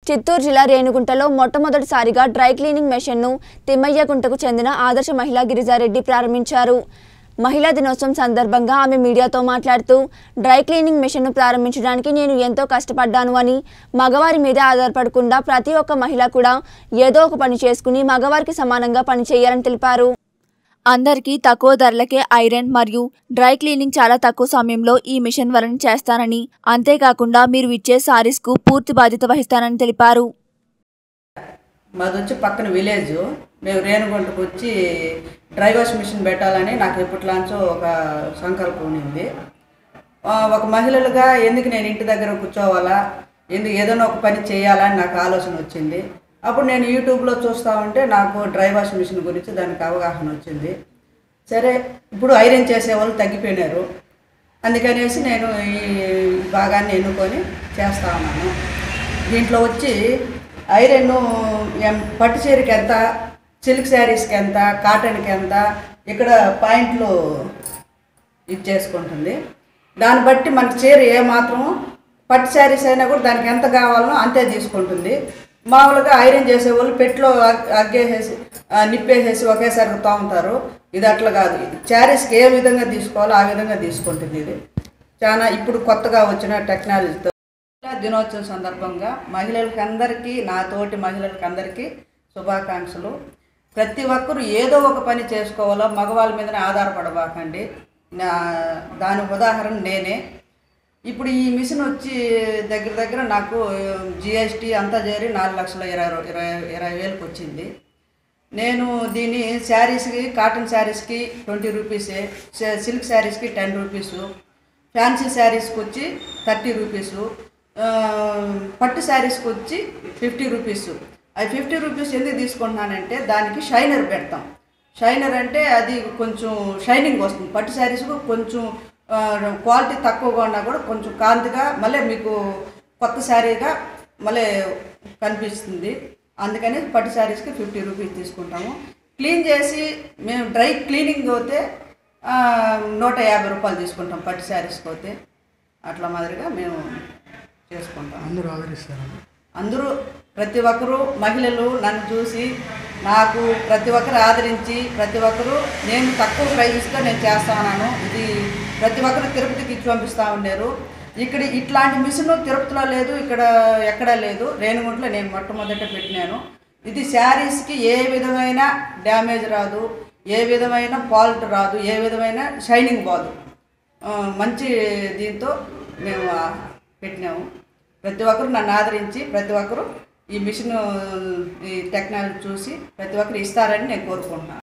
చిత్తూరు జిల్లా రేణుగుంటలో మొట్టమొదటిసారిగా dry cleaning మెషిన్ను తిమ్మయ్యగుంటకు చెందిన ఆదర్శ మహిళా గిరిజారెడ్డి ప్రారంభించారు. మహిళా దినోత్సవం సందర్భంగా ఆమె మీడియాతో మాట్లాడుతూ డ్రై క్లీనింగ్ మెషిన్ను ప్రారంభించడానికి నేను ఎంతో కష్టపడ్డాను అని, మగవారి మీద ఆధారపడకుండా ప్రతి ఒక్క మహిళ కూడా ఏదో ఒక పని చేసుకుని మగవారికి సమానంగా పని చేయాలని తెలిపారు. అందరికీ తక్కువ ధరలకే ఐరన్ మరియు డ్రై క్లీనింగ్ చాలా తక్కువ సమయంలో ఈ మిషన్ వలన చేస్తానని, అంతేకాకుండా మీరు ఇచ్చే సారీస్కు పూర్తి బాధ్యత వహిస్తానని తెలిపారు. మాది వచ్చి పక్కన విలేజ్. మేము రేణుగుంటకు వచ్చి డ్రై వాష్ మిషన్ పెట్టాలని నాకు ఎప్పటిలాంచో ఒక సంకల్పం ఉంది. ఒక మహిళలుగా ఎందుకు నేను ఇంటి దగ్గర కూర్చోవాలా, ఎందుకు ఏదైనా ఒక పని చేయాలని నాకు ఆలోచన వచ్చింది. అప్పుడు నేను యూట్యూబ్లో చూస్తూ ఉంటే నాకు డ్రై వాష్ మిషన్ గురించి దానికి అవగాహన వచ్చింది. సరే, ఇప్పుడు ఐరన్ చేసేవాళ్ళు తగ్గిపోయినారు, అందుకనేసి నేను ఈ భాగాన్ని ఎన్నుకొని చేస్తా ఉన్నాను. దీంట్లో వచ్చి ఐరన్ పట్టు చీరకి ఎంత, సిల్క్ శారీస్కి ఎంత, కాటన్కి ఎంత, ఇక్కడ పాయింట్లు ఇది చేసుకుంటుంది. దాన్ని బట్టి మనకి చీర ఏమాత్రం పట్టు శారీస్ అయినా కూడా దానికి ఎంత కావాలనో అంతే తీసుకుంటుంది. మామూలుగా ఐరన్ చేసేవాళ్ళు పెట్లో అగ్గేసేసి నిప్పేసేసి ఒకేసారి తోముతారు. ఇది అట్లా కాదు. శారీస్కి ఏ విధంగా తీసుకోవాలో ఆ విధంగా తీసుకుంటుంది. ఇది చాలా ఇప్పుడు కొత్తగా వచ్చిన టెక్నాలజీతో. దినోత్సవం సందర్భంగా మహిళలకి అందరికీ, నా తోటి మహిళలకి అందరికీ శుభాకాంక్షలు. ప్రతి ఒక్కరూ ఏదో ఒక పని చేసుకోవాలో, మగవాళ్ళ మీదనే ఆధారపడబాకండి. దాని ఉదాహరణ నేనే. ఇప్పుడు ఈ మిషన్ వచ్చి దగ్గర దగ్గర నాకు జిఎస్టీ అంతా చేరి 4,20,000 వచ్చింది. నేను దీన్ని శారీస్కి, కాటన్ శారీస్కి 20 రూపీసే, సిల్క్ శారీస్కి 10 రూపీసు, ఫ్యాన్సీ శారీస్కి వచ్చి 30 రూపీసు, పట్టు శారీస్కి వచ్చి 50 రూపీసు. అది 50 రూపీస్ ఎందుకు తీసుకుంటున్నానంటే దానికి షైనర్ పెడతాం. షైనర్ అంటే అది కొంచెం షైనింగ్ వస్తుంది. పట్టు శారీస్కు కొంచెం క్వాలిటీ తక్కువగా ఉన్నా కూడా కొంచెం కాంతిగా మళ్ళీ మీకు కొత్త శారీగా మళ్ళీ కనిపిస్తుంది. అందుకని పట్టు శారీస్కి 50 రూపీస్ తీసుకుంటాము. క్లీన్ చేసి మేము డ్రై క్లీనింగ్ పోతే 150 రూపాయలు తీసుకుంటాం. పట్టు శారీస్కి పోతే అట్లా మాదిరిగా మేము చేసుకుంటాం. అందరూ ఆదరిస్తారు. అందరూ ప్రతి ఒక్కరూ మహిళలు నన్ను చూసి నాకు ప్రతి ఒక్కరు ఆదరించి, ప్రతి ఒక్కరూ నేను తక్కువ ప్రైస్తో నేను చేస్తాను. ఇది ప్రతి ఒక్కరు తిరుపతికి ఇచ్చి పంపిస్తూ ఉండేరు. ఇక్కడ ఇట్లాంటి మిషన్ తిరుపతిలో లేదు, ఇక్కడ ఎక్కడా లేదు. రేణుగుంటలో నేను మొట్టమొదట పెట్టినాను. ఇది శారీస్కి ఏ విధమైన డ్యామేజ్ రాదు, ఏ విధమైన ఫాల్ట్ రాదు, ఏ విధమైన షైనింగ్ పోదు. మంచి దీంతో మేము పెట్టినాము. ప్రతి ఒక్కరు నన్ను ఆదరించి, ప్రతి ఒక్కరు ఈ మిషన్, ఈ టెక్నాలజీ చూసి ప్రతి ఒక్కరు ఇస్తారని నేను కోరుకుంటున్నాను.